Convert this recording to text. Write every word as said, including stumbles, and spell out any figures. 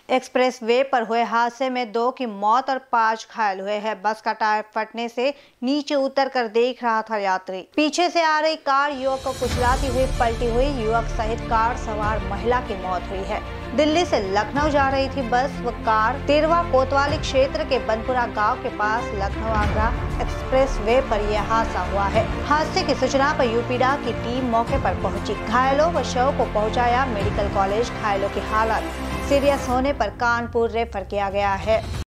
Express way पर हुए हादसे में दो की मौत और पांच घायल हुए हैं। बस का टायर फटने से नीचे उतरकर देख रहा था यात्री। पीछे से आ रही कार युवक को कुचलाती हुई पलटी हुई। युवक सहित कार सवार महिला की मौत हुई है। दिल्ली से लखनऊ जा रही थी बस व कार तेरवा कोतवाली क्षेत्र के बनपुरा गांव के पास लखनऊ आगरा एक्सप्रेस वे पर यह हादसा हुआ है। हादसे की सूचना पर यूपीडा की टीम मौके पर पहुंची। घायलों व शव को पहुंचाया मेडिकल कॉलेज। घायलों की हालत सीरियस होने पर कानपुर रेफर किया गया है।